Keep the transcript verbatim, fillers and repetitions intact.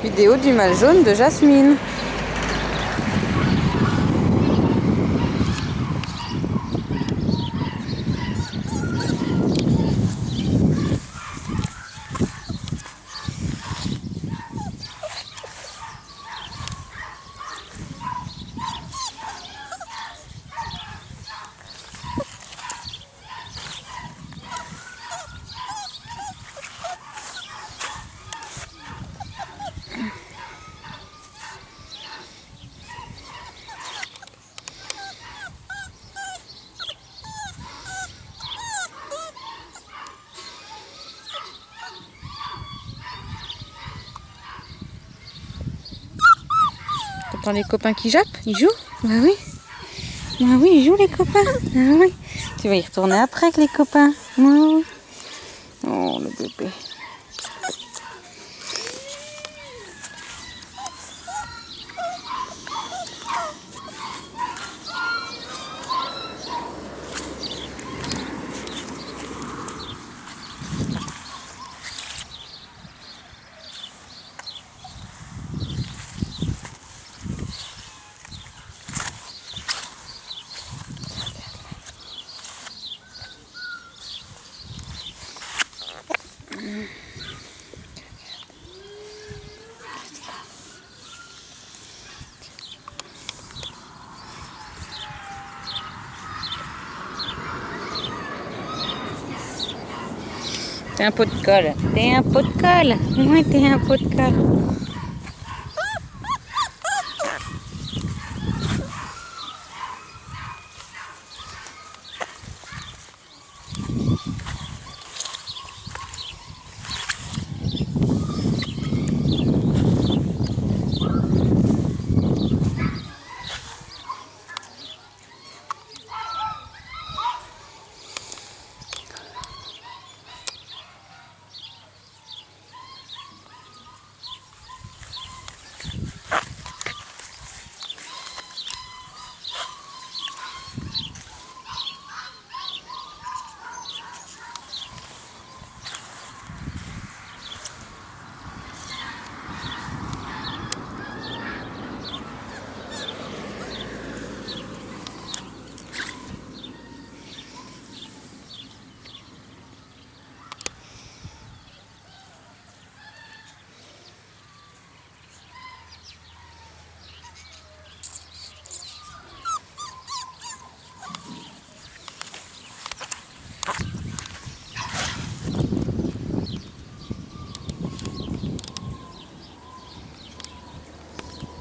Vidéo du mâle jaune de Jasmine. T'entends les copains qui jappent? Ils jouent? Bah oui. Bah oui, ils jouent les copains. Ah oui. Tu vas y retourner après avec les copains. Bah oui. Oh le bébé. T'es un pot de colle. T'es un pot de colle. Ouais, t'es un pot de colle.